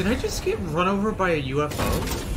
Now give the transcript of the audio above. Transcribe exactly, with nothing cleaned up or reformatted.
Did I just get run over by a U F O?